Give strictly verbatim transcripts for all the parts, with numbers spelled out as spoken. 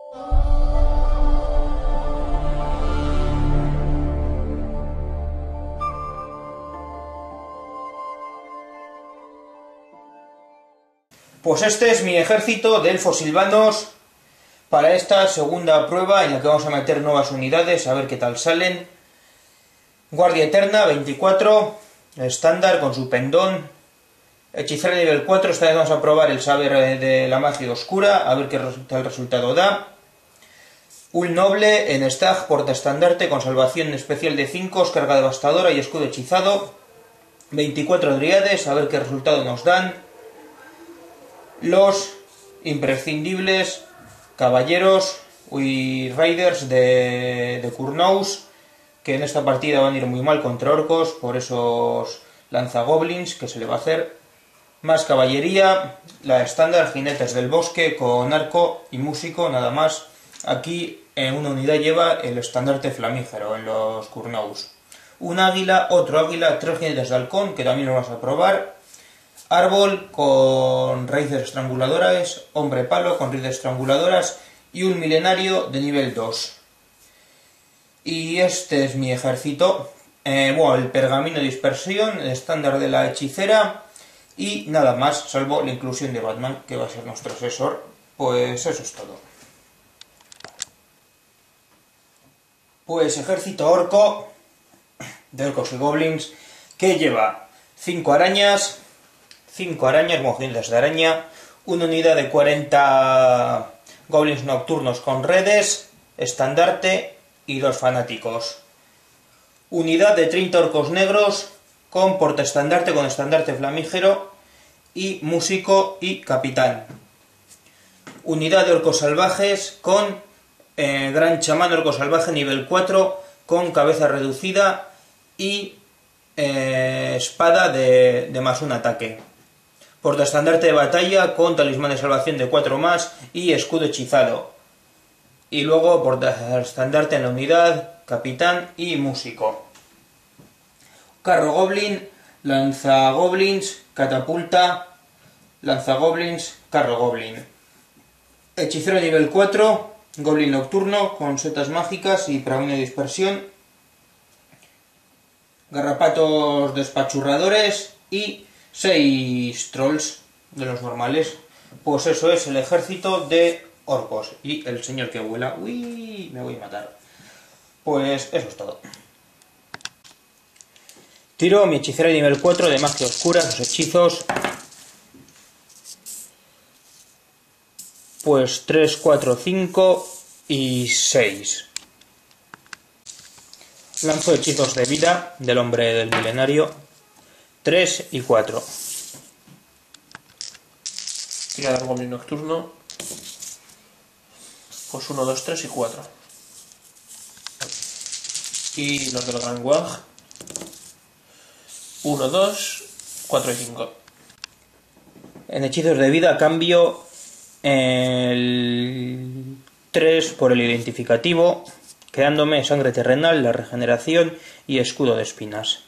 Pues este es mi ejército de elfos silvanos para esta segunda prueba en la que vamos a meter nuevas unidades, a ver qué tal salen. Guardia Eterna, veinticuatro, estándar con su pendón. Hechicera nivel cuatro, esta vez vamos a probar el saber de la magia oscura, a ver qué tal resultado da. Un noble en stag, portaestandarte con salvación especial de cinco, carga devastadora y escudo hechizado. veinticuatro dríades, a ver qué resultado nos dan. Los imprescindibles caballeros y raiders de, de Kurnouz, que en esta partida van a ir muy mal contra orcos por esos lanzagoblins que se le va a hacer. Más caballería, la estándar, jinetes del bosque con arco y músico, nada más. Aquí en una unidad lleva el estandarte flamígero en los Kurnouz. Un águila, otro águila, tres jinetes de halcón, que también lo vamos a probar. Árbol con raíces estranguladoras, hombre palo con raíces estranguladoras y un milenario de nivel dos. Y este es mi ejército. Eh, bueno, el pergamino de dispersión, el estándar de la hechicera y nada más, salvo la inclusión de Batman, que va a ser nuestro asesor. Pues eso es todo. Pues ejército orco, de orcos y goblins, que lleva cinco arañas, cinco arañas, mojitas de araña, una unidad de cuarenta goblins nocturnos con redes, estandarte y dos fanáticos. Unidad de treinta orcos negros con portaestandarte con estandarte flamígero y músico y capitán. Unidad de orcos salvajes con eh, gran chamán orco salvaje nivel cuatro con cabeza reducida y eh, espada de, de más un ataque. Portaestandarte de batalla con talismán de salvación de cuatro más y escudo hechizado. Y luego portaestandarte en la unidad, capitán y músico. Carro goblin, lanzagoblins, catapulta, lanzagoblins, carro goblin. Hechicero nivel cuatro, goblin nocturno con setas mágicas y pergamino de dispersión. Garrapatos despachurradores y seis trolls de los normales. Pues eso es el ejército de orcos. Y el señor que vuela. Uy, me voy a matar. Pues eso es todo. Tiro mi hechicera de nivel cuatro de magia oscura, sus hechizos. Pues tres, cuatro, cinco y seis. Lanzo hechizos de vida del hombre del milenario. tres y cuatro. Tirar goblin nocturno. Pues uno, dos, tres y cuatro. Y los del Gran Wag. uno, dos, cuatro y cinco. En hechizos de vida cambio el tres por el identificativo, quedándome sangre terrenal, la regeneración y escudo de espinas.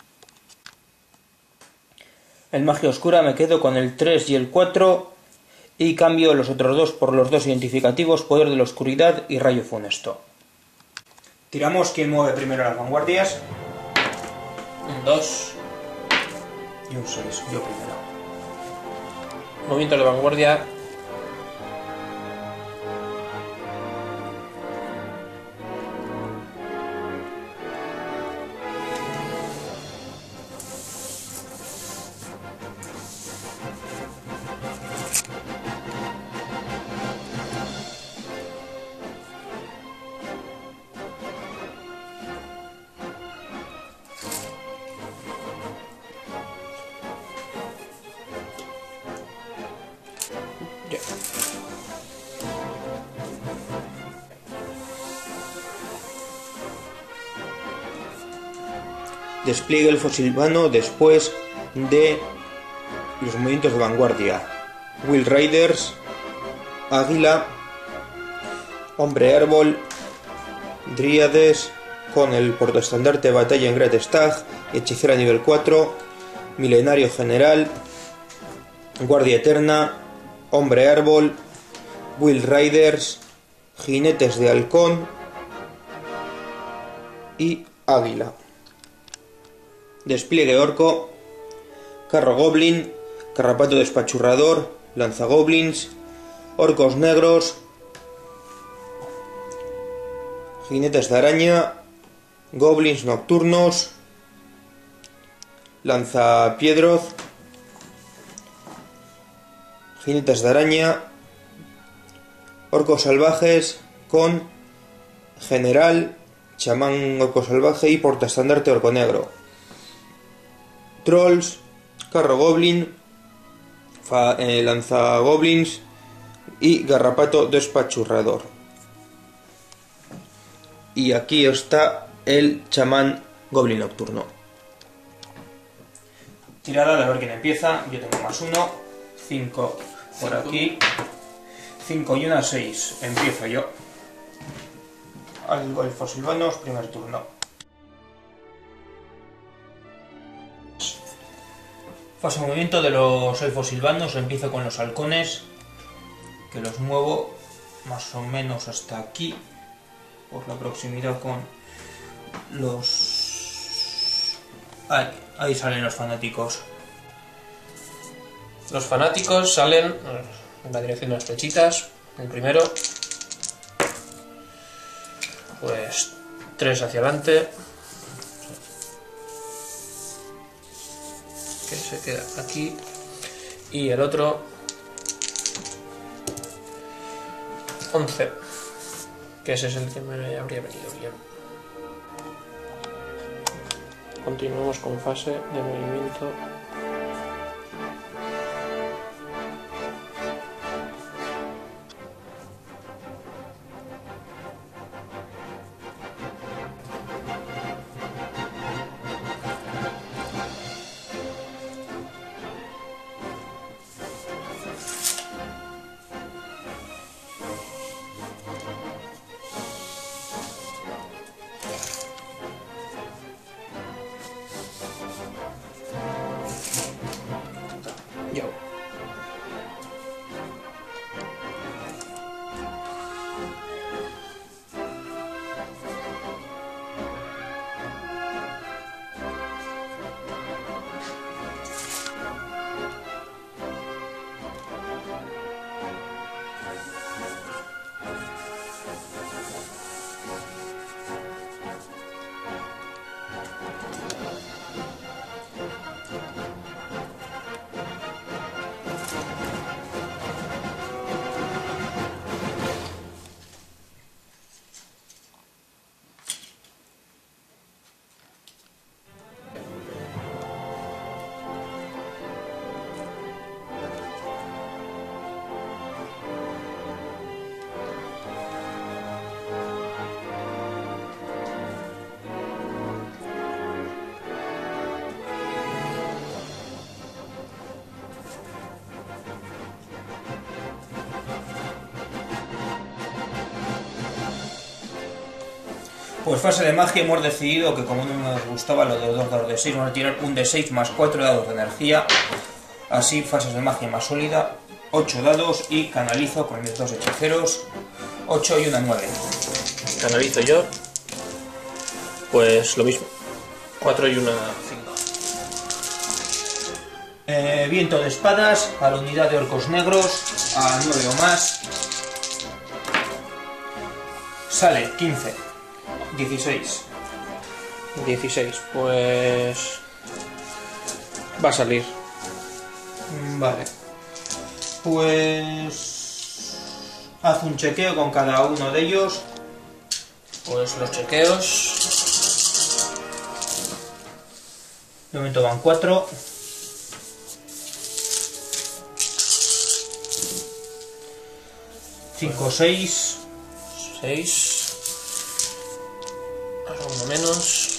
En magia oscura me quedo con el tres y el cuatro y cambio los otros dos por los dos identificativos, poder de la oscuridad y rayo funesto. Tiramos quién mueve primero las vanguardias. Un dos. Y un seis, yo primero. Movimiento de vanguardia. Ya. Despliegue elfo silvano después de los movimientos de vanguardia. Will Riders, águila, hombre árbol, dríades con el portaestandarte de batalla en Great Stag, hechicera nivel cuatro, milenario general, guardia eterna, hombre árbol, Will Riders, jinetes de halcón y águila. Despliegue orco, carro goblin, carrapato despachurrador, lanzagoblins, orcos negros, jinetes de araña, goblins nocturnos, lanzapiedroz, jinetes de araña, orcos salvajes con general, chamán orco salvaje y portaestandarte orco negro, trolls, carro goblin, fa, eh, lanzagoblins y garrapato despachurrador. Y aquí está el chamán goblin nocturno. Tirada a ver quién empieza. Yo tengo más uno, cinco por aquí, cinco y una, seis. Empiezo yo. Al golfo silvanos, primer turno. Fase de movimiento de los elfos silvanos. Empiezo con los halcones, que los muevo más o menos hasta aquí, por la proximidad con los... Ahí, ahí salen los fanáticos. Los fanáticos salen en la dirección de las flechitas. El primero, pues tres hacia adelante, que se queda aquí, y el otro once, que ese es el que me habría venido bien. Continuamos con fase de movimiento. Yo. Pues fase de magia, hemos decidido que como no nos gustaba lo de los dos dados de seis, vamos a tirar un de seis más cuatro dados de energía. Así, fases de magia más sólida, ocho dados y canalizo con mis dos hechiceros, ocho y una nueve. Canalizo yo, pues lo mismo, cuatro y una cinco. Eh, viento de espadas a la unidad de orcos negros, a nueve o más. Sale quince. dieciséis. dieciséis, pues va a salir. Vale. Pues haz un chequeo con cada uno de ellos. Pues los chequeos. De momento van cuatro. cinco, seis. seis. Uno menos.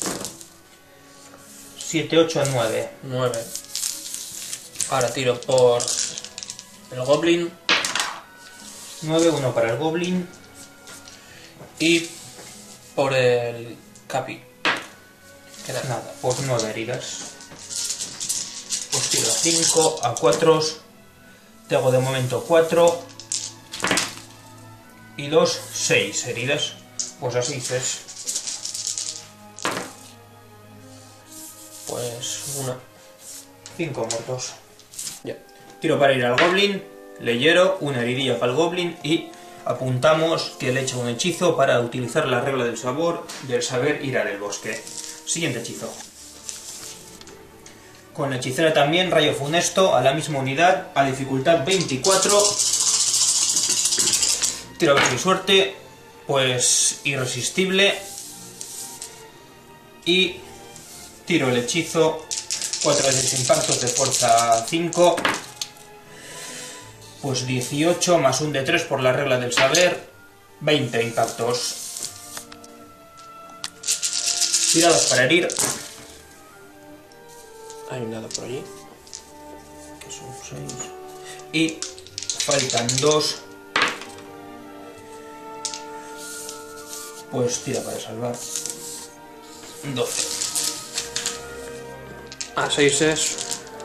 siete, ocho, nueve. nueve. Ahora tiro por el Goblin. nueve, uno para el Goblin. Y por el Capi. Que nada. Nada, pues nueve heridas. Pues tiro a cinco, a cuatro. Tengo de momento cuatro. y dos, seis heridas. Pues así es. Pues una. cinco muertos. Ya. Tiro para ir al goblin, le hiero, una heridilla para el goblin y apuntamos que le echa un hechizo para utilizar la regla del sabor del saber ir al bosque. Siguiente hechizo. Con la hechicera también, rayo funesto a la misma unidad, a dificultad veinticuatro. Tiro a ver si hay suerte, pues irresistible. Y tiro el hechizo, cuatro veces impactos de fuerza cinco. Pues dieciocho más un de tres por la regla del saber, veinte impactos. Tiradas para herir. Hay un dado por allí. Que son seis. Y faltan dos. Pues tira para salvar. doce. A seis es...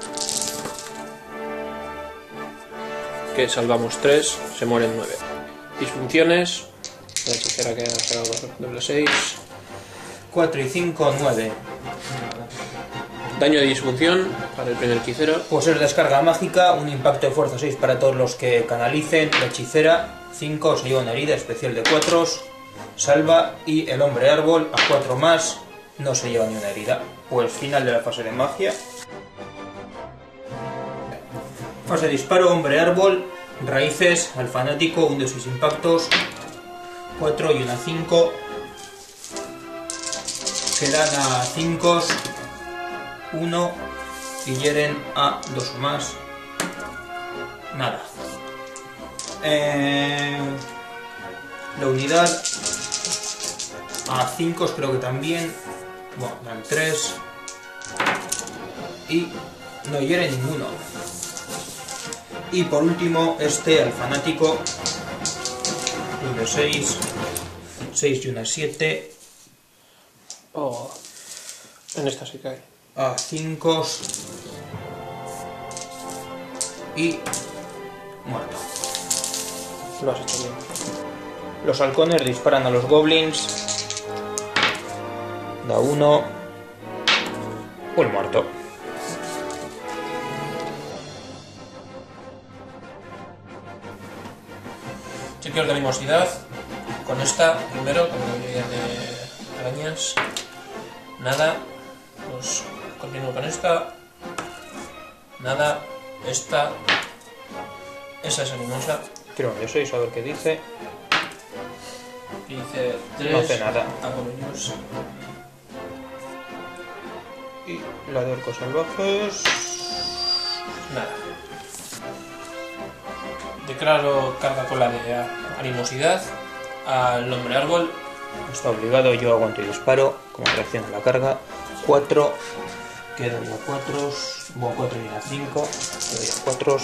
que salvamos tres, se mueren nueve. Disfunciones. La hechicera que ha sacado doble seis. cuatro y cinco, nueve. Daño de disfunción para el primer hechicero. Pues es descarga mágica, un impacto de fuerza seis para todos los que canalicen. La hechicera, cinco, se lleva una herida especial de cuatro. Salva y el hombre árbol, a cuatro más, no se lleva ni una herida. Pues final de la fase de magia. Fase de disparo, hombre árbol, raíces, al fanático, un de seis impactos, cuatro y una cinco. Quedan a cinco, uno y hieren a dos o más. Nada. Eh, la unidad a cinco creo que también. Bueno, dan tres. Y no hiere ninguno. Y por último, este al fanático. Un de seis. seis y una siete. Oh, en esta sí cae. A cinco. Y muerto. Lo has hecho bien. Los halcones disparan a los goblins. Da uno. Un muerto. Chequeos de animosidad. Con esta, primero, con la mayoría de arañas. Nada. Pues continúo con esta. Nada. Esta. Esa es animosa. Tiro un de seis a ver qué dice. Y dice tres. No hace nada. A por ellos. Y la de orcos salvajes. Nada. Declaro carga con la de animosidad al hombre árbol. Está obligado, yo aguanto y disparo. Como reacción a la carga. cuatro. Quedan ya cuatro. Bueno, cuatro y una cinco. Le doy a cuatro.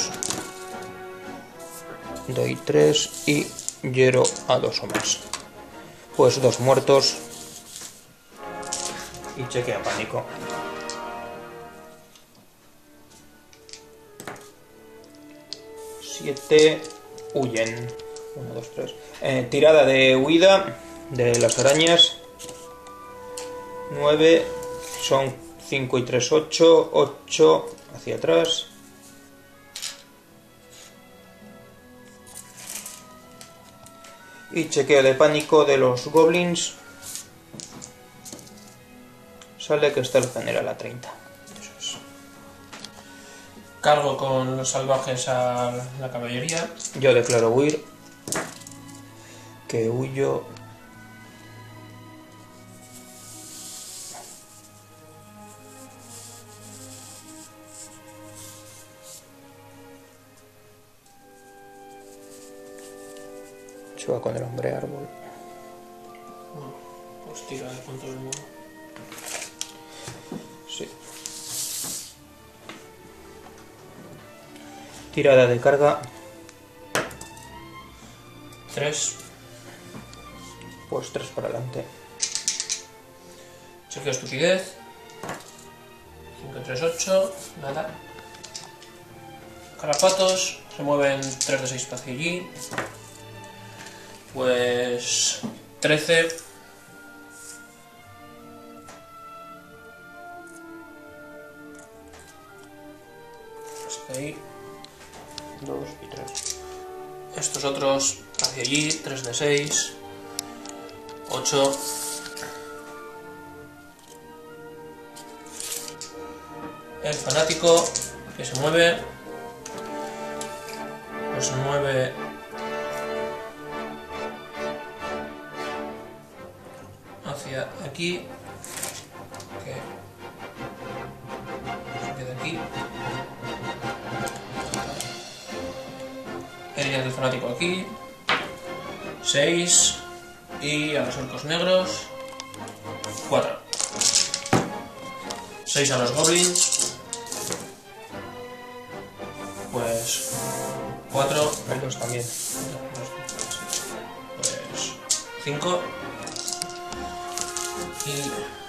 Doy tres y hiero a dos o más. Pues dos muertos. Y chequea pánico. siete. Huyen. uno, dos, tres. Eh, tirada de huida de las arañas. nueve. Son cinco y tres, ocho. ocho. Hacia atrás. Y chequeo de pánico de los goblins. Sale que está el general a treinta. Eso es. Cargo con los salvajes a la caballería. Yo declaro huir. Que huyo. Se va con el hombre árbol. Pues tiro de punto del muro. Sí. Tirada de carga. tres. Pues tres para adelante. Chequeo estupidez. cinco, tres, ocho. Nada. Carapatos. Se mueven tres de seis hacia allí. Pues trece. Hasta ahí. dos y tres. Estos otros hacia allí, tres de seis. ocho. El fanático que se mueve. Pues se mueve. Hacia aquí. Que se queda aquí. El del fanático aquí. seis. Y a los orcos negros. cuatro. seis a los goblins. Pues cuatro. Hay dos también. Pues cinco. Y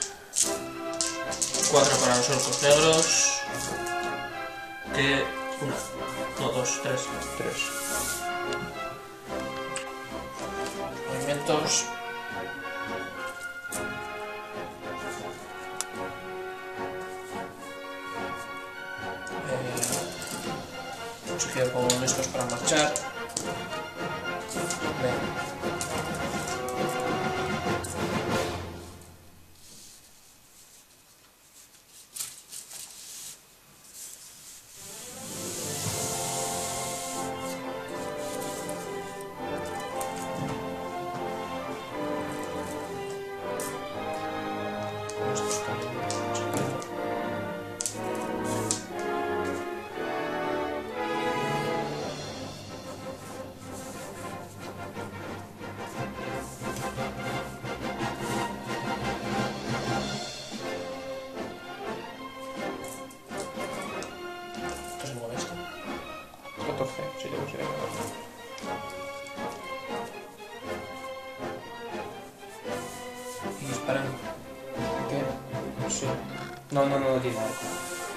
cuatro para los orcos negros. Que una. No, dos, tres. tres. Movimientos. Eh, se queda con estos para marchar. Bien. ¿Qué se mueve esto? catorce, si le pusiera catorce. Y disparan. ¿Qué? Sí. No, no, no, no tiene arco.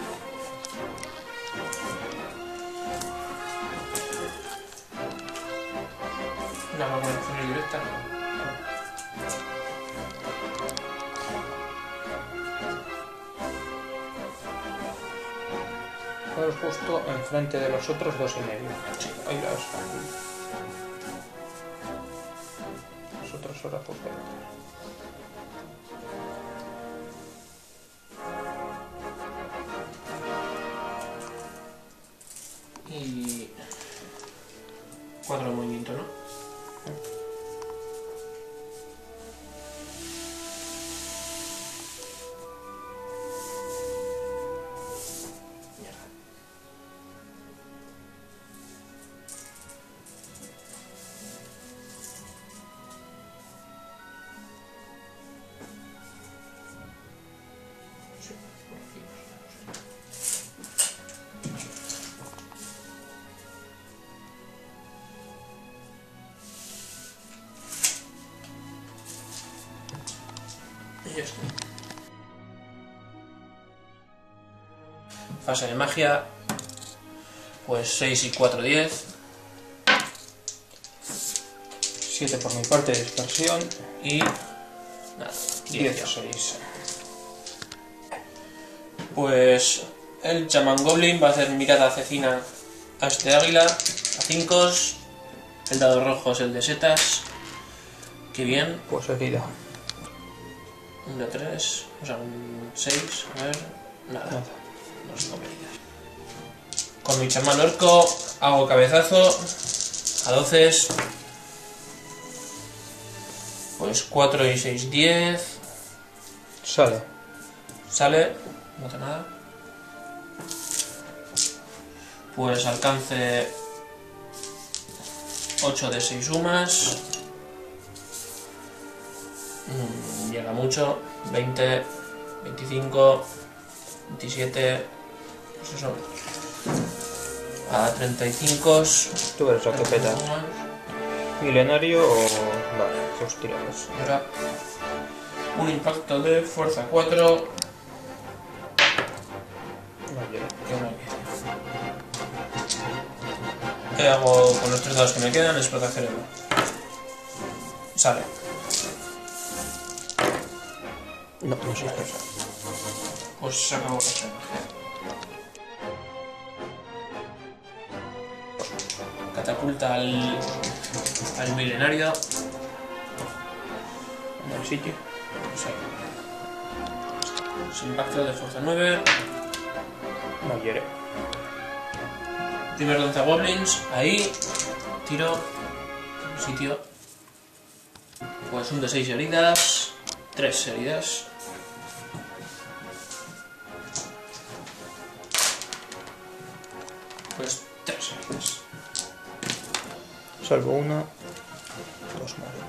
Una vacunación directa. Pues justo enfrente de los otros dos y medio. Sí. Ahí la está. Los otros ahora por dentro. Y cuatro de movimiento, ¿no? Mierda. Sí, por aquí, no sé. Y ya está. Fase de magia. Pues seis y cuatro, diez. siete por mi parte de dispersión. Y nada, dieciséis. Pues el chamán goblin va a hacer mirada asesina a este águila. A cinco. El dado rojo es el de setas. Qué bien. Pues herida. Un de tres. O sea, un seis. A ver. Nada. Nada. No son heridas. Con mi chamán orco hago cabezazo. A doce. Pues cuatro y seis, diez. Sale. Sale. No hace nada. Pues alcance ocho de seis sumas. Mm, llega mucho. veinte, veinticinco, veintisiete. Pues eso. A treinta y cinco. Tú verás lo que peta. Milenario o... Vale, dos tirados. Y ahora un impacto de fuerza cuatro. No llega. Que una diez. ¿Qué hago con los tres dados que me quedan? Explotación. Sale. No, no sé. Pues se acabó la estrategia. Catapulta al, al milenario en el sitio. Sí. Impacto de fuerza nueve. No quiere. Primer lanzagoblins. Ahí. Tiro. Sitio. Pues un de seis heridas. tres heridas. Pues tres heridas. Salvo una. Dos mueren.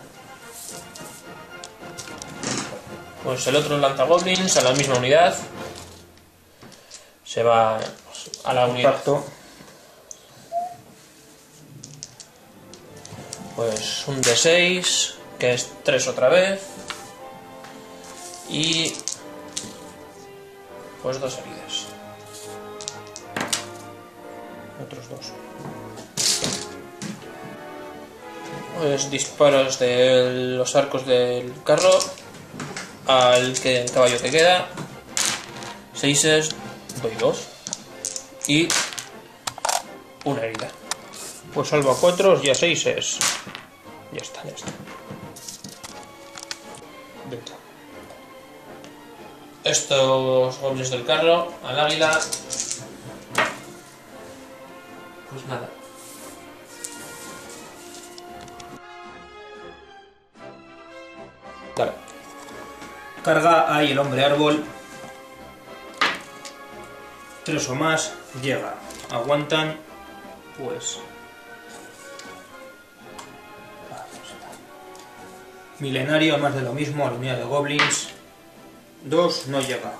Pues el otro lanzagoblins a la misma unidad. Se va a la unidad. Impacto. Pues un de seis, que es tres otra vez. Y pues dos heridas. Otros dos. Pues disparos de los arcos del carro al que el caballo que queda. Seises, doy dos. Y una herida. Pues salvo a cuatro y a seis es. Ya está, ya está. Dentro. Estos goblins del carro al águila. Pues nada. Dale. Carga ahí el hombre árbol. Tres o más. Llega. Aguantan. Pues. Milenario, más de lo mismo, a la unidad de goblins. Dos, no llega.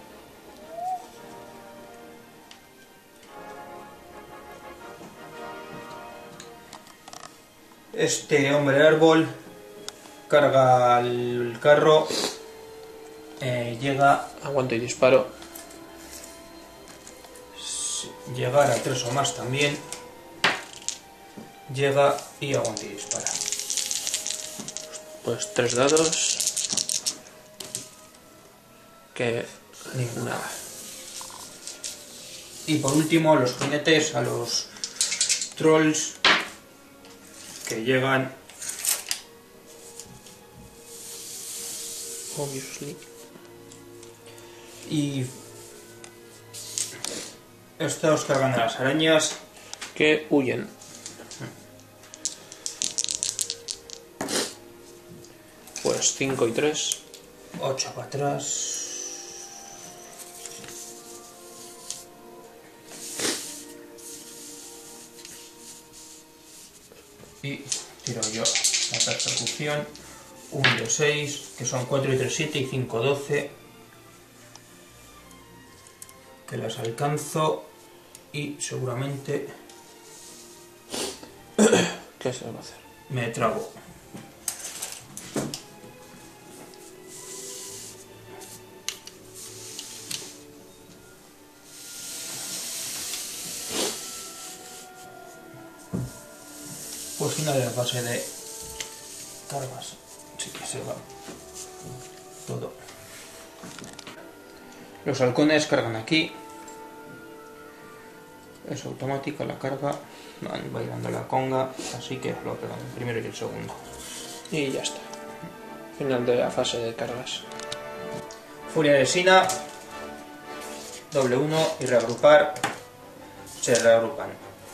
Este hombre árbol carga el carro, eh, llega, Aguanto y disparo. llegar a tres o más también, llega y aguanta y dispara. Pues tres dados. Que Ninguna. Y por último los jinetes a los trolls que llegan. Obviously. Y estos cargan a las arañas. Que huyen. Pues cinco y tres. ocho para atrás. Y tiro yo la persecución. uno de seis, que son cuatro y tres, siete y cinco, doce. Que las alcanzo y seguramente ¿Qué se va a hacer? me trago. Pues final de la fase de cargas. Sí que se va todo. Los halcones cargan aquí. Es automática la carga. Van bailando la conga. Así que lo pegan el primero y el segundo. Y ya está. Final de la fase de cargas. Furia de Sina. Doble uno y reagrupar. Se reagrupan.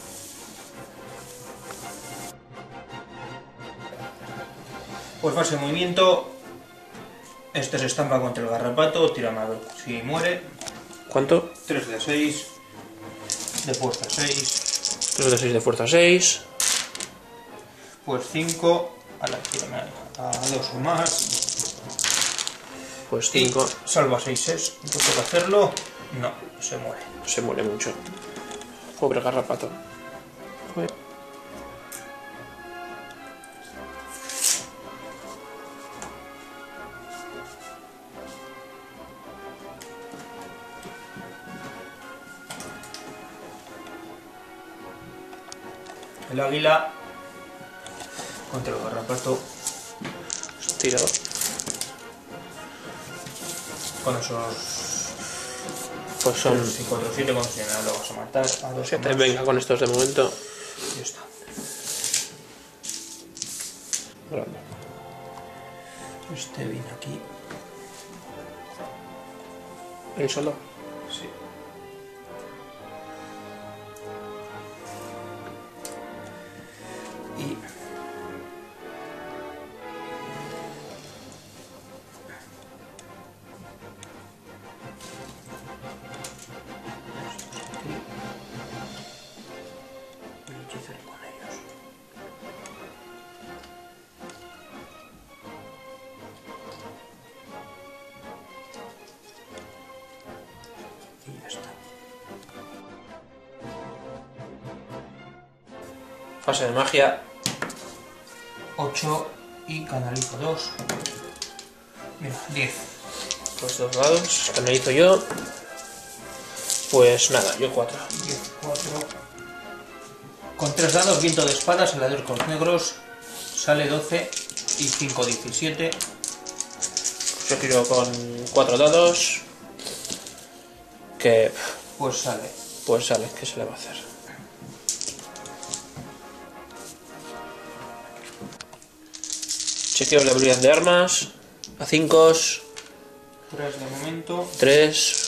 Pues fase de movimiento. Este se estampa contra el garrapato. Tírame a ver si muere. ¿Cuánto? tres de seis. De fuerza seis. tres de seis de fuerza seis. Pues cinco. A la tírame a dos o más. Pues cinco. Y salva seis es. ¿No tengo que hacerlo? No, se muere. Se muere mucho. Pobre garrapato. Joder. El águila contra el garrapato. tiro. Con esos... Pues son sí, cuatro, siete con cien, ahora lo vas a matar. A dos siete. Venga, con estos de momento. Ya está. Grande. Este viene aquí. ¿El solo? Sí. Y... el hechicero con ellos. Y ya está. Fase de magia. ocho y canalizo dos. Mira, diez. Pues dos dados. Canalizo yo. Pues nada, yo cuatro. diez, cuatro. Con tres dados, viento de espadas, helador con los negros. Sale doce y cinco, diecisiete. Yo tiro con cuatro dados. Que Pues sale. pues sale, ¿qué se le va a hacer? Chequeo la habilidad de armas. A cinco. tres de momento. tres.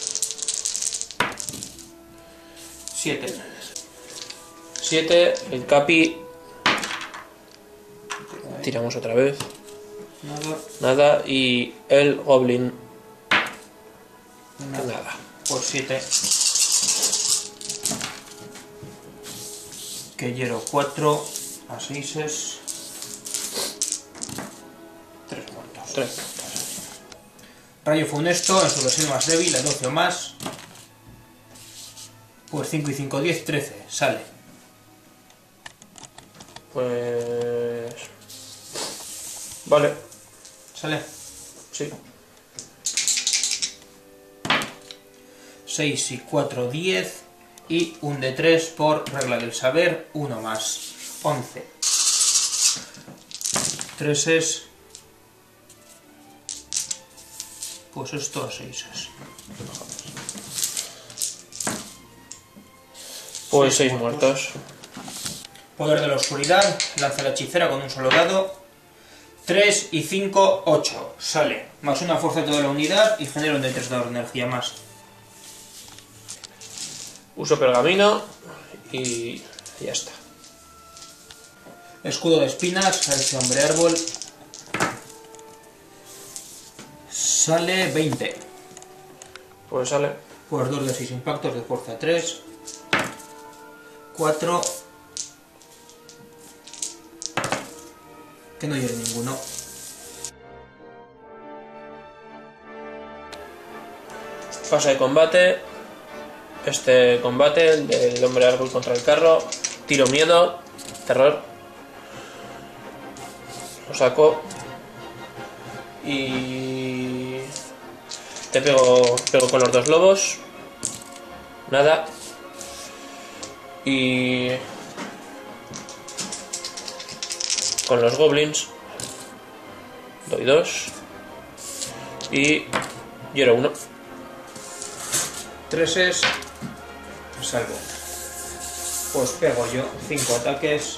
siete. siete. El capi. Tiramos otra vez. Nada. Nada. Y el goblin. Nada. Nada. Por siete. Que hiero cuatro. A seis es. tres muertos. tres. Rayo funesto en su versión más débil, a doce o más. Pues cinco y cinco, diez, trece. Sale. Pues... Vale. Sale. Sí. seis y cuatro, diez. Y un de tres por regla del saber, uno más. once. tres es... Pues esto a seis es. Pues Seis seis muertos. muertos. Poder de la oscuridad, lanza la hechicera con un solo dado. tres y cinco, ocho. Sale. Más una fuerza de toda la unidad y genera un de tres dados de energía más. Uso pergamino y ya está. Escudo de espinas a ese hombre árbol. Sale veinte. Pues sale. Pues dos de seis impactos de fuerza tres. cuatro. Que no hiere ninguno. Fase de combate. Este combate, el del hombre árbol contra el carro. Tiro miedo. Terror. Lo saco. Y... Te pego, pego con los dos lobos. Nada. Y... Con los goblins. Doy dos. Y... Hiero uno. tres es... Salvo. Pues pego yo cinco ataques.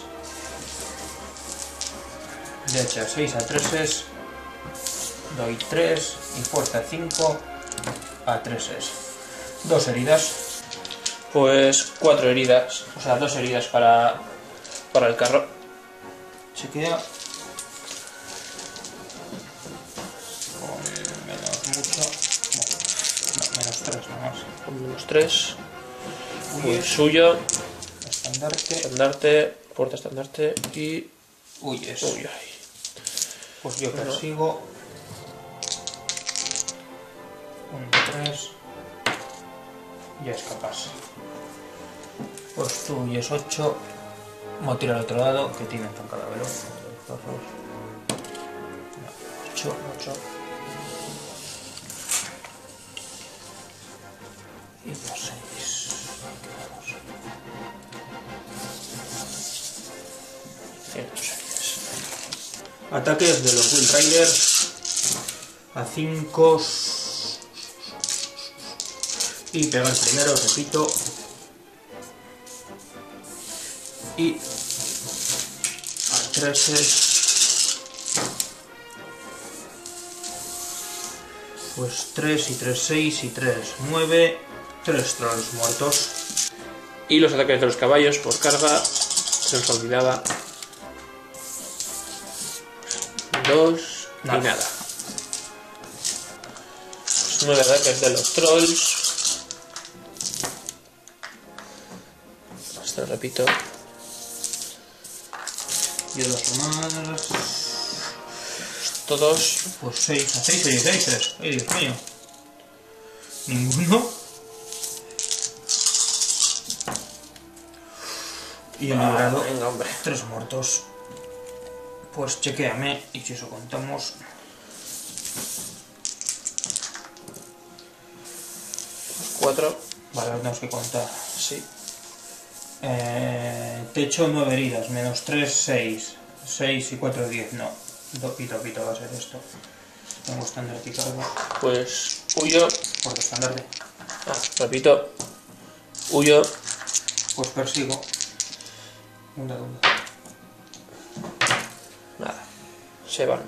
De hecho seis a tres es... Doy tres y fuerza cinco a tres es. Dos heridas. Pues cuatro heridas. O sea, dos heridas para, para el carro. Se queda con menos mucho. No, menos tres nomás. Con menos tres. Huye, Pues suyo. estandarte, Estandarte. Puerta estandarte. Y... huyes. Uy, ay. Pues yo Bueno. persigo. Un tres. Ya escapas. Pues tú huyes ocho. Vamos a tirar al otro lado, que tiene un cadáver. ocho. ocho. Y dos seis. ciento seis. Ataques de los Wild Riders a cinco. Y pegar primero, repito. Y a tres. Pues tres y tres, seis y tres, nueve. tres trolls muertos. Y los ataques de los caballos por carga. Se nos olvidaba. Dos Nada. y nada. Pues nueve ataques de los trolls. Te lo repito. Y dos más. Todos. Pues seis a seis, seis, seis, tres. Ay, Dios mío. Ninguno. Y el librado. Venga, hombre. Tres muertos. Pues chequéame. Y si eso contamos. Cuatro. Vale, ahora tenemos que contar. Sí. Eh, techo nueve heridas, menos tres, seis. seis y cuatro, diez, no. Do, pito, pito va a ser esto. Tengo estándar aquí cargo. Pues huyo. Por estándar de. Ah, repito. Huyo. Pues persigo. Un dado, un dado. Nada. Se van.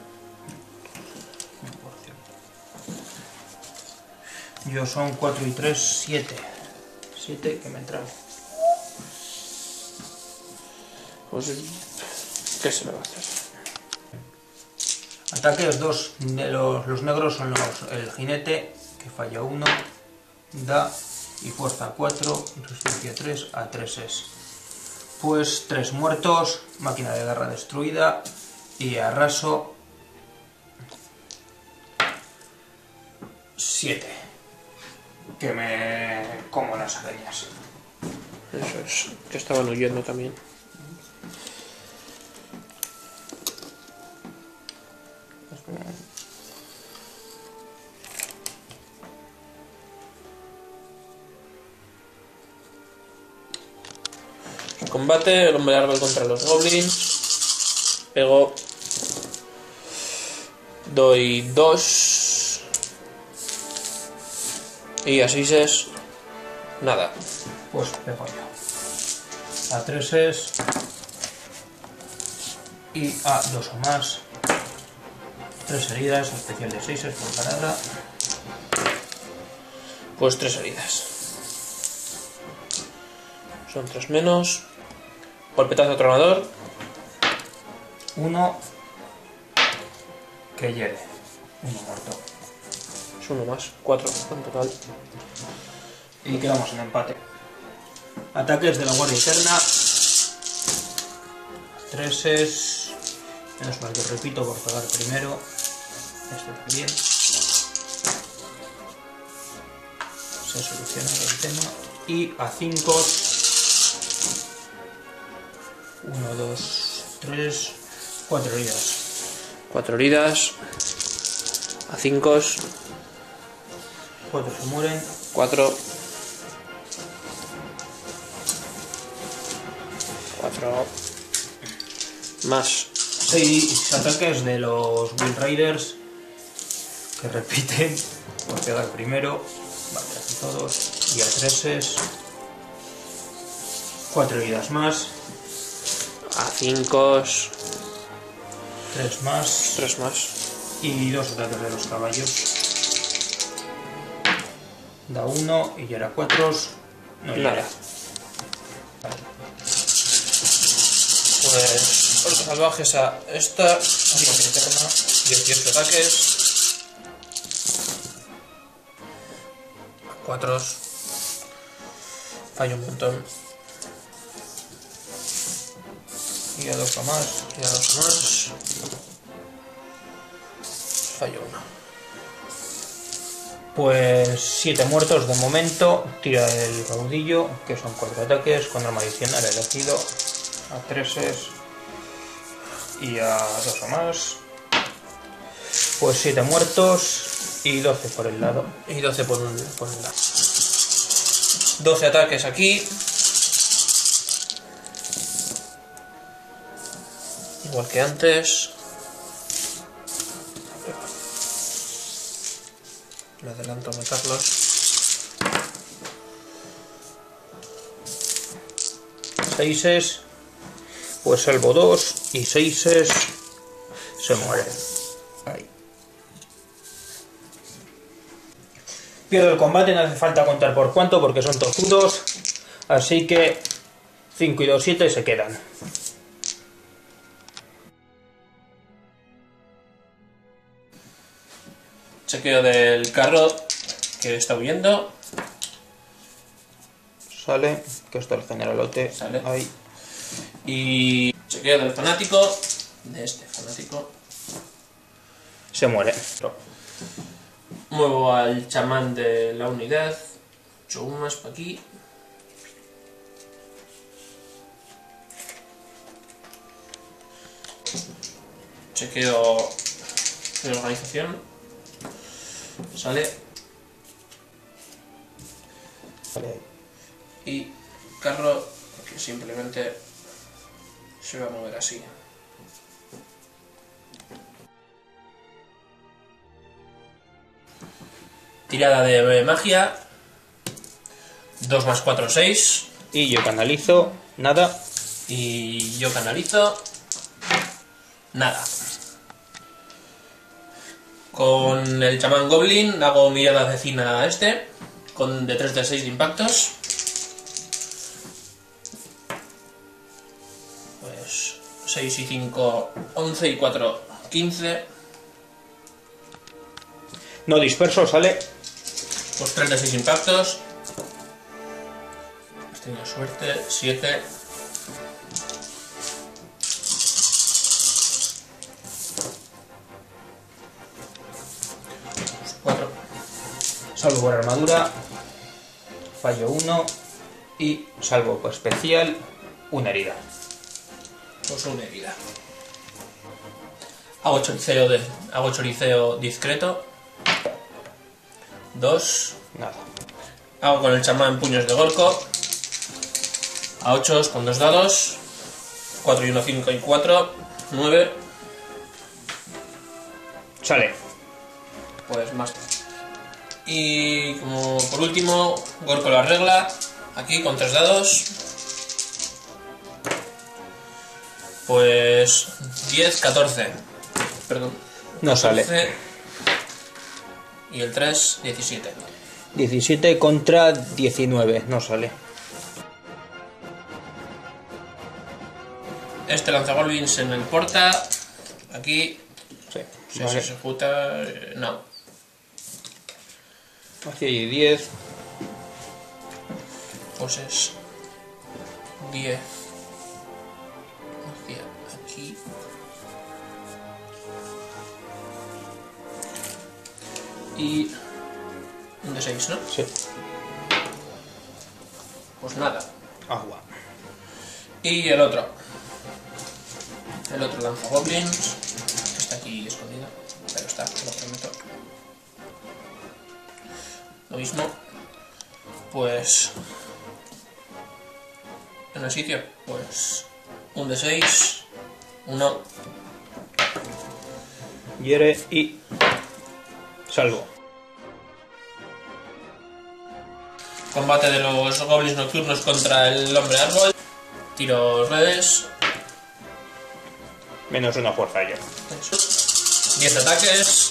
Yo son cuatro y tres, siete. siete que me trago. Pues, ¿qué se le va a hacer? Ataques dos de los, los negros son los, el jinete, que falla uno, da y fuerza cuatro, resistencia tres, a tres es. Pues tres muertos, máquina de guerra destruida y arraso siete. Que me como las arañas. Eso es. Que estaban huyendo también. Combate, el hombre árbol contra los goblins. Pego. Doy dos. Y a seis es. Nada. Pues pego yo. A tres es. Y a dos o más. Tres heridas, especial de seis es por parada. Pues tres heridas. Son tres menos. Golpetazo tronador. Uno que hiere. Uno muerto. Es uno más. Cuatro en total. Y quedamos en empate. Ataques de la Guardia Eterna. Tres es. Menos mal que repito por pegar primero. Este también. Se soluciona el tema. Y a cinco. uno, dos, tres, cuatro heridas. Cuatro heridas. A cinco. cuatro se mueren. Cuatro. Cuatro. Más. seis ataques de los Wild Riders. Que repiten. Por pegar primero. Vale, casi todos. Y a tres es. cuatro heridas más. A cinco. tres más. Tres más. Y dos ataques de los caballos. Da uno y ya era cuatro. No Nada. llega. Vale. Pues fuerzas salvajes a esta. Guardia Eterna. dieciocho ataques. cuatro. Fallo un montón. Y a dos o más. Y a dos más. Fallo uno. Pues siete muertos de momento. Tira el caudillo, que son cuatro ataques con arma adicional elegido. A tres es. Y a dos o más. Pues siete muertos y doce por el lado. Y doce por un, por un lado. doce ataques aquí. Igual que antes. Me adelanto a matarlos. Seises, pues salvo dos y seises se mueren. Ahí. Pierdo el combate, no hace falta contar por cuánto porque son tozudos, así que cinco y dos, siete se quedan. Chequeo del carro que está huyendo. Sale, que está el generalote. Sale. Ahí. Y chequeo del fanático. De este fanático. Se muere. Muevo al chamán de la unidad. Echo un más para aquí. Chequeo de organización. Sale. Vale, ahí. Y carro que simplemente se va a mover así. Tirada de magia. dos más cuatro, seis. Y yo canalizo, nada. Y yo canalizo. Nada. Con el chamán goblin hago mirada vecina a este. Con de tres de seis de impactos. Pues seis y cinco, once y cuatro, quince. No disperso, sale. Pues tres de seis impactos. Has tenido suerte. siete. cuatro. Salvo por armadura. Fallo uno. Y salvo por especial, una herida. Pues una herida. Hago choriceo, de, hago choriceo discreto. dos. Nada. Hago con el chamán puños de Gorko. A ocho con dos dados. cuatro y uno, cinco y cuatro. nueve. Sale. Pues más. Y como por último, Gorko lo arregla. Aquí con tres dados. Pues diez, catorce. Perdón. No sale. catorce. Y el tres, diecisiete. diecisiete contra diecinueve. No sale. Este lanzagoblins en el porta. Aquí. Sí. Si Vale. se ejecuta. eh, No. Hacia ahí diez. Pues es diez hacia aquí. Y un de seis, ¿no? Sí. Pues nada. Agua. Y el otro. El otro lanza goblins. Que está aquí escondido. Pero está, te lo prometo. Lo mismo. Pues en el sitio, pues un de seis, uno. Hiere y salvo. Combate de los goblins nocturnos contra el hombre árbol. Tiros redes. Menos una fuerza ya. diez ataques.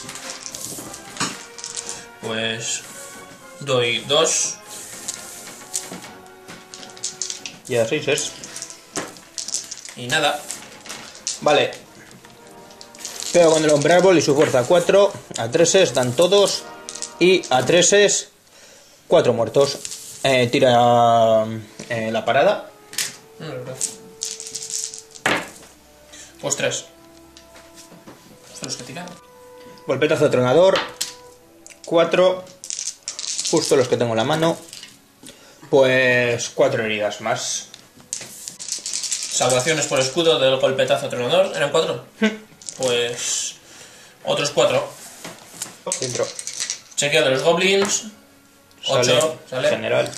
Pues doy dos. Y a seis es. Y nada. Vale. Pego con el hombre árbol y su fuerza cuatro. A tres es dan todos. Y a tres es cuatro muertos. Eh, tira eh, la parada. No, es verdad. Pues tres. Estos los que tiran. Golpetazo tronador. cuatro. Justo los que tengo en la mano. Pues cuatro heridas más. Salvaciones por escudo del golpetazo tronador. ¿Eran cuatro? Pues otros cuatro. Dentro. Chequeo de los goblins. ocho. Sale. General.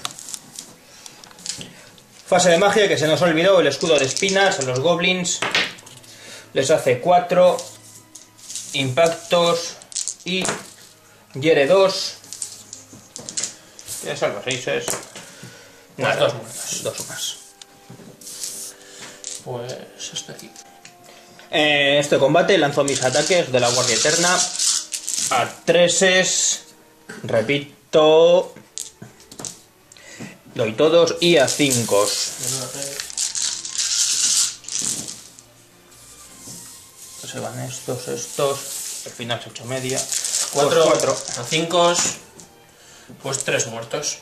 Fase de magia que se nos olvidó. El escudo de espinas a los goblins. Les hace cuatro impactos. Y hiere dos. Ya salvo seises. Pues Nada, dos muertos. Dos más. Pues hasta aquí. En este combate lanzo mis ataques de la Guardia Eterna a treses, repito, doy todos, y a cinco. Pues se van estos, estos, al final se ha hecho media. Cuatro, Pues cuatro. a cinco, pues tres muertos.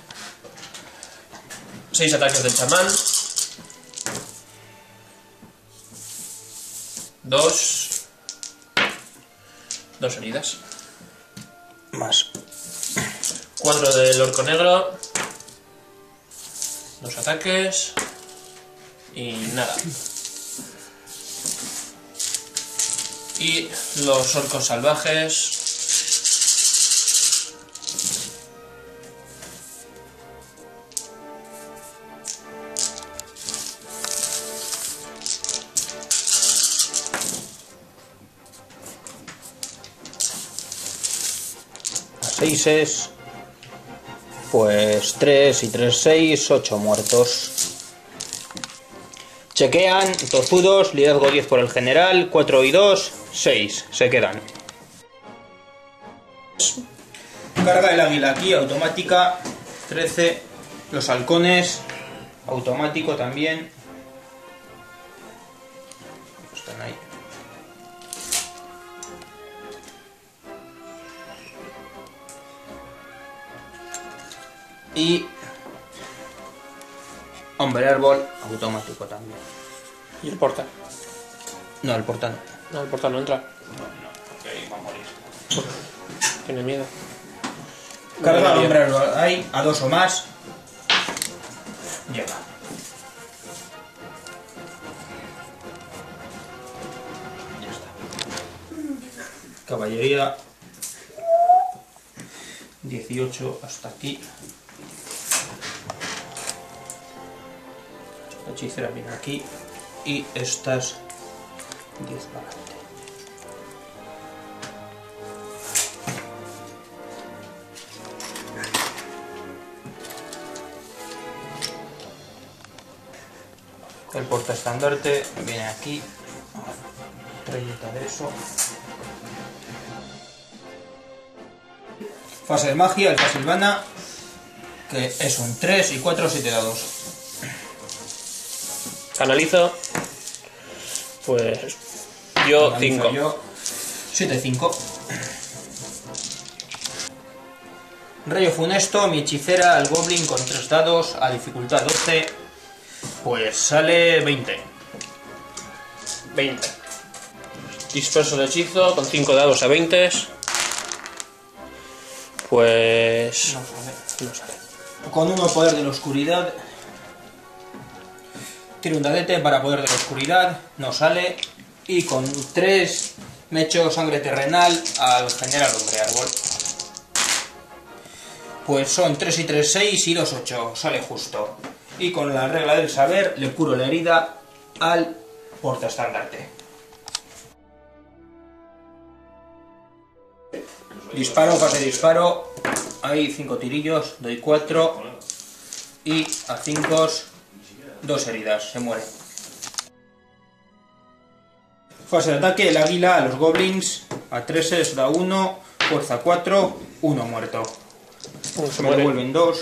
Seis ataques del chamán. Dos. Dos heridas. Más. Cuatro del orco negro. Dos ataques. Y nada. Y los orcos salvajes. Seises, pues tres y tres, seis, ocho muertos. Chequean, tozudos, liderazgo diez por el general, cuatro y dos, seis, se quedan. Carga el águila aquí, automática, trece, los halcones, automático también. Están ahí. Y hombre árbol automático también. Y el portal. No, el portal no. No, el portal no entra. No, no, porque ahí va a morir. Tiene miedo. Carga al hombre árbol ahí, a dos o más. Llega. Ya está. Caballería. dieciocho hasta aquí. La hechicera viene aquí. Y estas diez para adelante. El portaestandarte viene aquí. Trayecta de eso. Fase de magia, el Silvana, que es un tres y cuatro, siete dados. Canalizo. Pues yo cinco. Yo siete, cinco. Rayo funesto, mi hechicera, el goblin con tres dados, a dificultad doce, pues sale veinte. veinte. Disperso el hechizo con cinco dados a veinte. Pues No sale. no sale. Con uno poder de la oscuridad. Tiro un dadete para poder de la oscuridad. No sale. Y con tres me echo sangre terrenal al general hombre árbol. Pues son tres y tres, seis y dos, ocho. Sale justo. Y con la regla del saber le curo la herida al portaestandarte. Disparo, fase de disparo. Hay cinco tirillos, doy cuatro. Y a cinco, dos heridas, se muere. Fase de ataque, el águila a los goblins. A tres da uno, fuerza cuatro, uno muerto. Se me devuelven dos.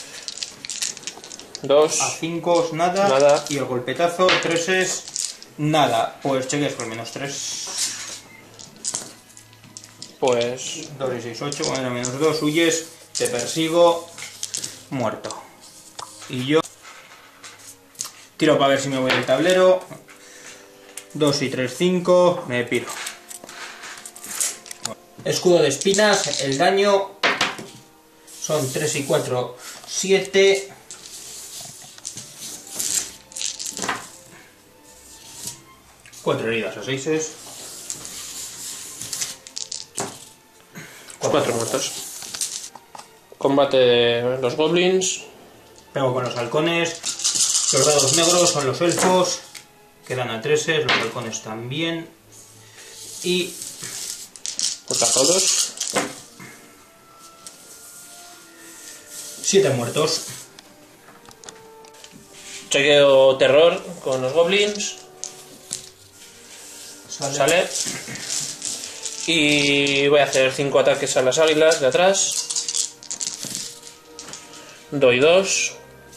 dos. A cinco, nada. Nada. Y el golpetazo, tres es nada. Pues cheques por menos tres. Pues dos y seis, ocho, bueno, menos dos, huyes, te persigo, muerto. Y yo tiro para ver si me voy del tablero. dos y tres, cinco, me piro. Escudo de espinas, el daño son tres y cuatro, siete. cuatro heridas a seis es. cuatro muertos. Combate de los goblins. Pego con los halcones. Los dados negros son los elfos. Quedan a trece, los halcones también. Y Contra todos. siete muertos. Chequeo terror con los goblins. Sale. Sale. Y voy a hacer cinco ataques a las águilas de atrás. Doy dos.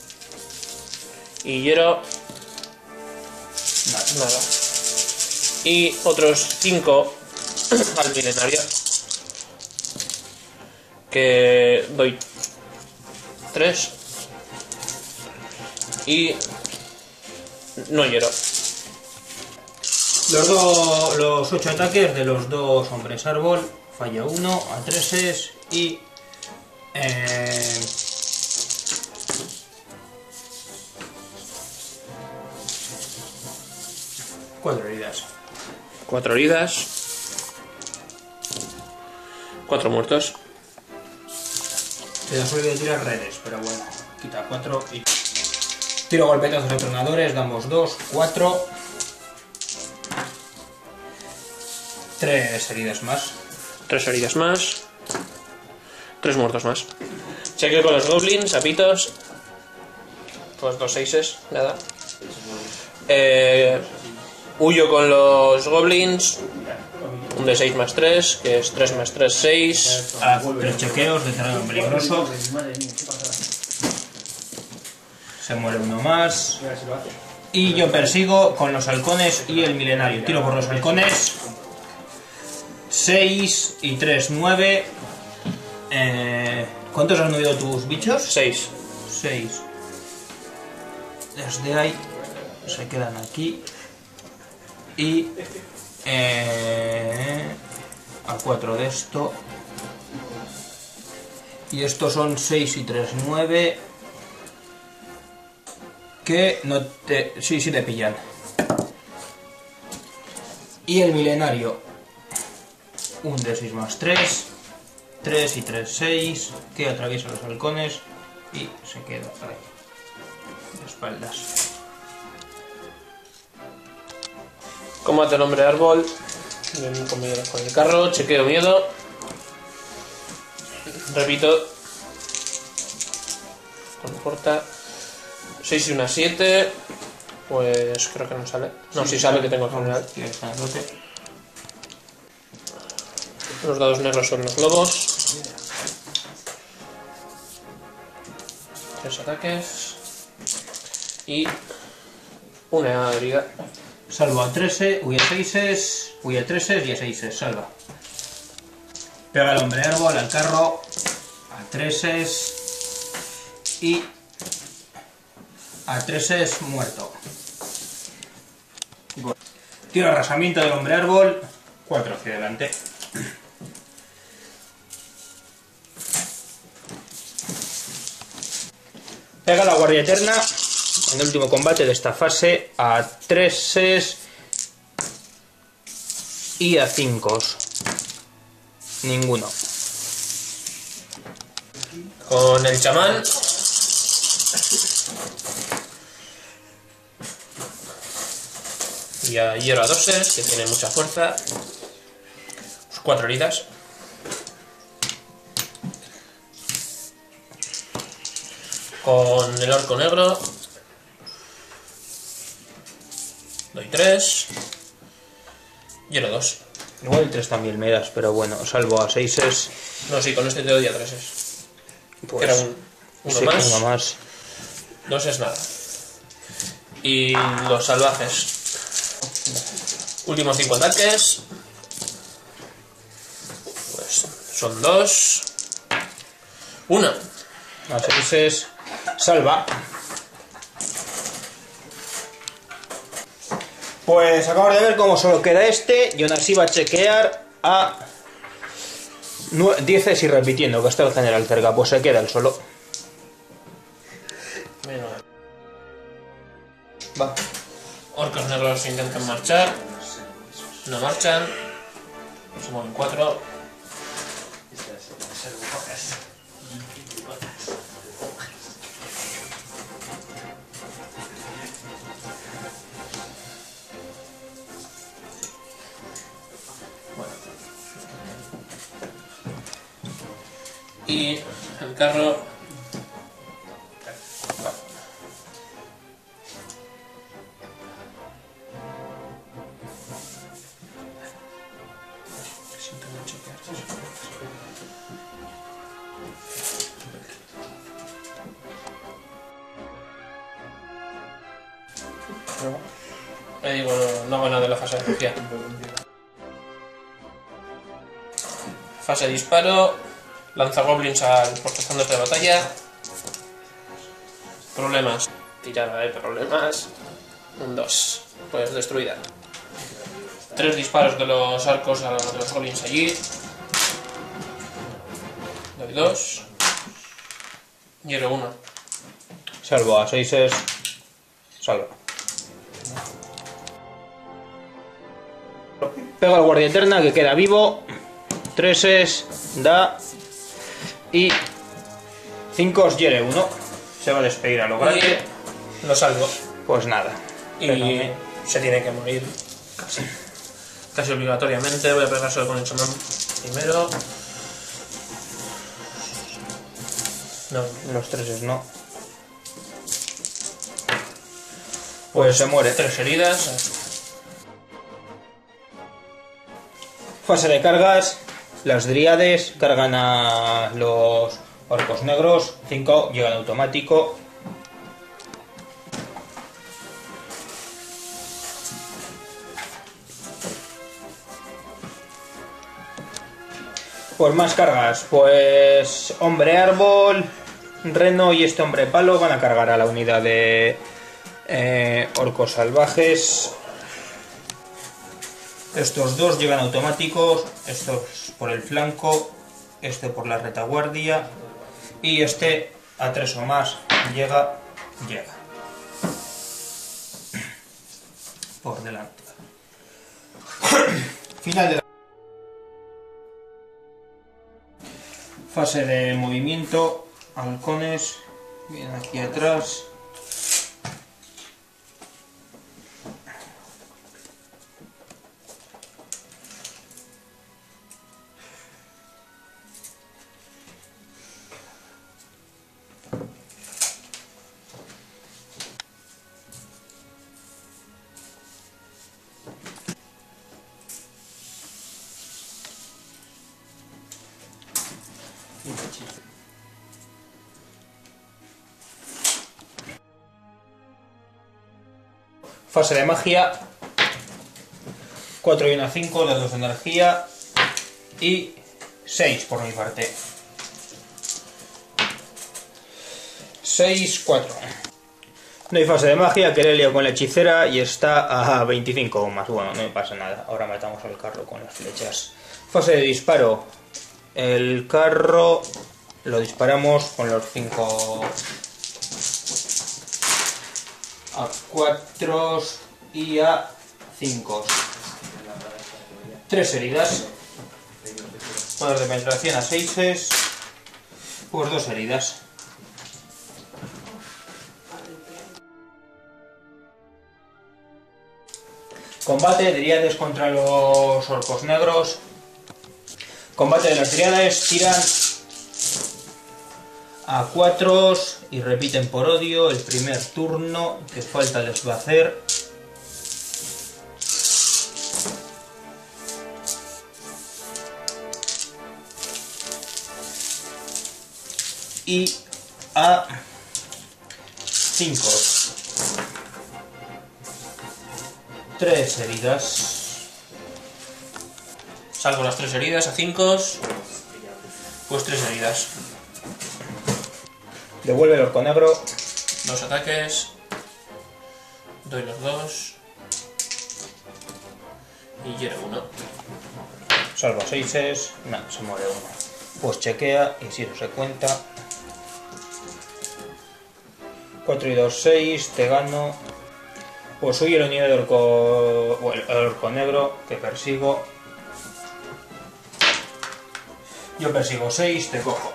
Y hiero. Nada. Nada. Y otros cinco al milenario. Que doy tres. Y no hiero. Los, do, los ocho ataques de los dos hombres árbol. Falla uno a treses y... Eh, cuatro heridas. Cuatro heridas. Cuatro muertos. Se da suele tirar redes, pero bueno. Quita cuatro y... Tiro golpetazos retronadores, damos dos, cuatro... Tres heridas más. Tres heridas más. Tres muertos más. Chequeo con los goblins, sapitos. Pues dos seises, nada. Eh, huyo con los goblins. Un de seis más tres, que es tres más tres, seis. A tres chequeos de terreno peligroso. Se muere uno más. Y yo persigo con los halcones y el milenario. Tiro por los halcones. seis y tres, nueve. Eh, ¿Cuántos han movido tus bichos? Seis. seis. Desde ahí se quedan aquí. Y eh, a cuatro de esto. Y estos son seis y tres, nueve. Que no te... Sí, sí te pillan. Y el milenario. Un de seis más tres. tres y tres, seis. Que atraviesa los halcones. Y se queda ahí. De espaldas. Combate el hombre árbol. Ven conmigo con el carro. Chequeo miedo. Repito. Comporta. seis y una siete. Pues creo que no sale. No, si sí sale que tengo el general. Los dados negros son los lobos. Tres ataques. Y una herida. Salvo a trece, huye a seis, huye a trece y a seis, salva. Pega al hombre árbol, al carro, a trece y a trece muerto. Tiro arrasamiento del hombre árbol, cuatro hacia adelante. Pega la guardia eterna en el último combate de esta fase a tres y a cinco. Ninguno. Con el chamán. Y a hiero a doses, que tiene mucha fuerza. Cuatro heridas. Con el orco negro. Doy tres. Hiero dos. Igual el tres también me das, pero bueno, salvo a seises. No, sí, con este te doy a tres. Pues, que era un, uno, sí, más. uno más. Dos es nada. Y los salvajes. Últimos cinco ataques. Pues son dos. Una. A seises. Salva. Pues acabamos de ver cómo solo queda este. Y aún así va a chequear a diez y repitiendo que está el general cerca. Pues se queda el solo. Va. Orcos negros intentan marchar. No marchan. Se mueven cuatro. Y el carro chequear. No, eh, digo, no, no hago nada de la fase de energía. Fase de disparo, lanza goblins al portazón de batalla. Problemas. Tirada de problemas. Un dos. Pues destruida. Tres disparos de los arcos a los goblins allí. Doy dos. Hiero uno. Salvo a seises. Salva. Pego al guardia eterna que queda vivo. Treses. Da. Y cinco os hiere uno. Se va a despedir a lo grande. Y lo salvo. Pues nada. Y Pégame. se tiene que morir casi. Casi obligatoriamente. Voy a pegar solo con el chamán primero. No. Los treses no. Pues se muere. Tres heridas. Fase de cargas. Las dríades cargan a los orcos negros. cinco llegan automático. Pues más cargas. Pues hombre árbol, reno y este hombre palo van a cargar a la unidad de eh, orcos salvajes. Estos dos llegan automáticos, estos por el flanco, este por la retaguardia y este a tres o más llega, llega. Por delante. Final de la fase de movimiento. Halcones, vienen aquí atrás. Fase de magia. cuatro y una cinco, dados de energía. Y seis por mi parte. seis, cuatro. No hay fase de magia, que le lío con la hechicera y está a veinticinco más. Bueno, no me pasa nada. Ahora matamos al carro con las flechas. Fase de disparo. El carro lo disparamos con los cinco a cuatro y a cinco. Tres heridas. Poder de penetración a seis. Pues dos heridas. Combate de dríades contra los orcos negros. Combate de las dríades, tiran a cuatro y repiten por odio el primer turno, que falta les va a hacer. Y a cinco. Tres heridas. Salvo las tres heridas a cinco. Pues tres heridas. Devuelve el orco negro. Dos ataques. Doy los dos. Y hiero uno. Salva seises. No, se muere uno. Pues chequea y si no se cuenta. cuatro y dos, seis. Te gano. Pues soy el unido de orco, o el, el orco negro que persigo. Yo persigo seis, te cojo.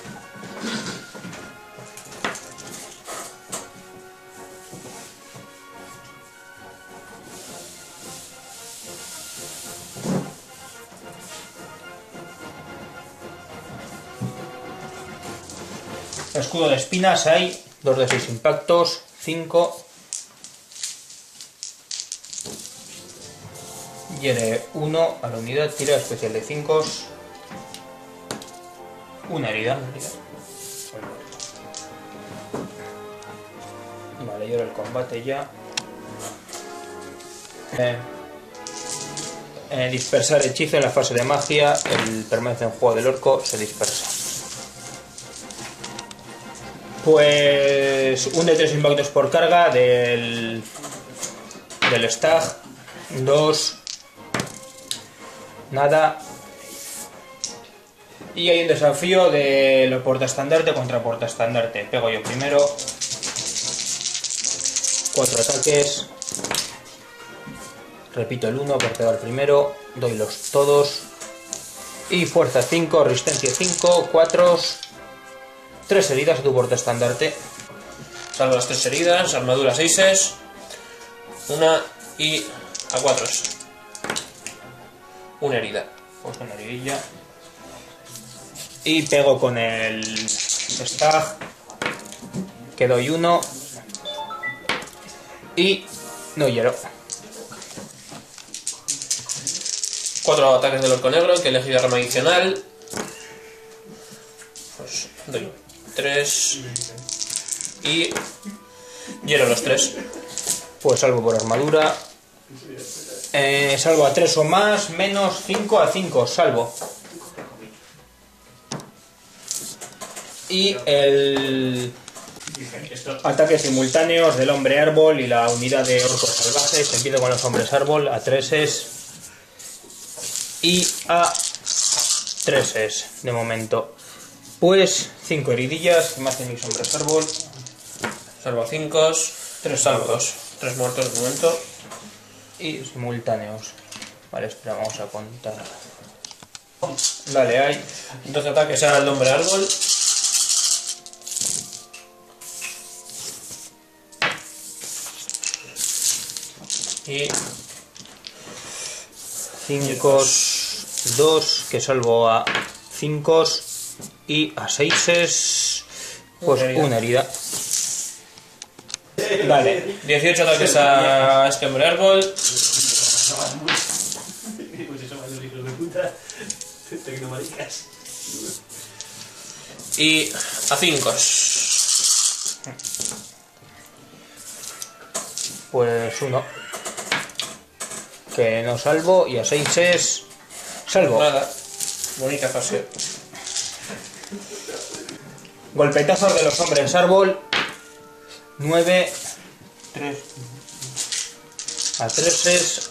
Escudo de espinas hay dos de seis impactos, cinco. Hiere uno a la unidad, tira especial de cinco. Una herida. Vale, y ahora el combate ya. Eh, eh, dispersar hechizo en la fase de magia. El permanece en juego del orco, se dispersa. Pues un de tres impactos por carga del, del stag. Dos. Nada. Y hay un desafío de lo portaestandarte contra portaestandarte. Pego yo primero. Cuatro ataques. Repito el uno por pegar primero. Doy los todos. Y fuerza cinco, resistencia cinco, cuatro. tres heridas a tu portaestandarte. Salvo las tres heridas, armadura seis. Una y a cuatro. Una herida. Pues una heridilla. Y pego con el stag. Que doy uno. Y no hiero. Cuatro ataques del orco negro, que he elegido arma adicional. Pues doy tres. Y hiero los tres. Pues salvo por armadura. Eh, salvo a tres o más, menos cinco a cinco, salvo. Y el ataques simultáneos del hombre árbol y la unidad de orcos salvajes. Empiezo con los hombres árbol a treses y a treses de momento. Pues cinco heridillas que me hacen mis hombres árbol. Salvo cinco, tres salvos, tres muertos de momento. Y simultáneos. Vale, espera, vamos a contar. Vale, hay doce ataques al hombre árbol. Y cinco, dos, que salvo a cinco y a seis, pues una herida. una herida. Vale, dieciocho ataques a este hombre árbol. Y a cinco. pues uno. Que no salvo y a seis es salvo. Nada. Bonita fase. Golpetazos de los hombres árbol. nueve, tres a tres es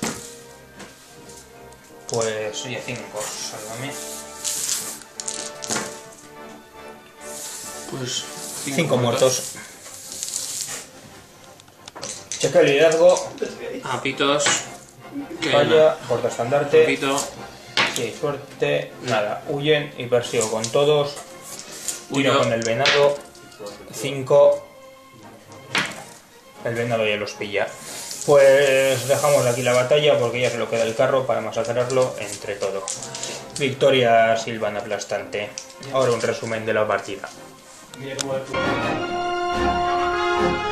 pues y a cinco, sálvame. Pues cinco muertos. Chequeo el liderazgo. A pitos. Falla, portaestandarte. Pito. Sí, suerte. Nada, huyen y persigo con todos. Tiro Huyo. con el venado. cinco. El venado ya los pilla. Pues dejamos aquí la batalla porque ya se lo queda el carro para masacrarlo entre todo. Victoria Silvan aplastante. Ahora un resumen de la partida. Mira cómo es tu...